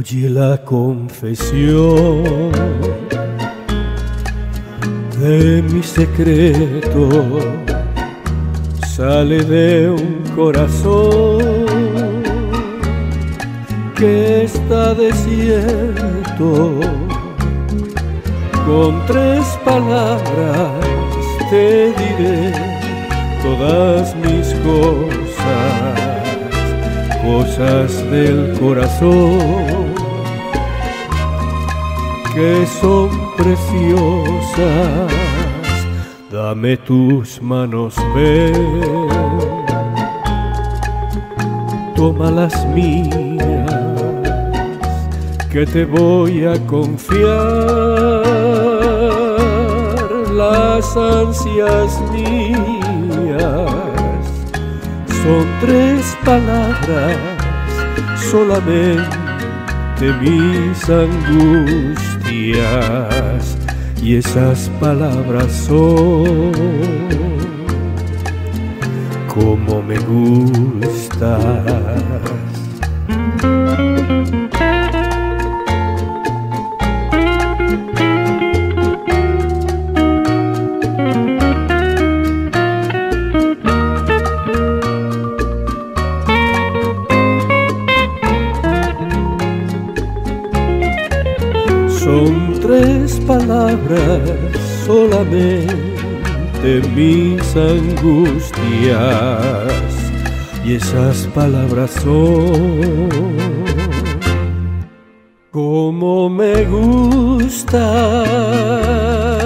Oye la confesión de mi secreto, sale de un corazón que está desierto. Con 3 palabras te diré todas mis cosas del corazón que son preciosas. Dame tus manos, ven, toma las mías, que te voy a confiar las ansias mías. Son 3 palabras, solamente mis angustias, y esas palabras son como me gustas. Son 3 palabras, solamente mis angustias, y esas palabras son como me gustan.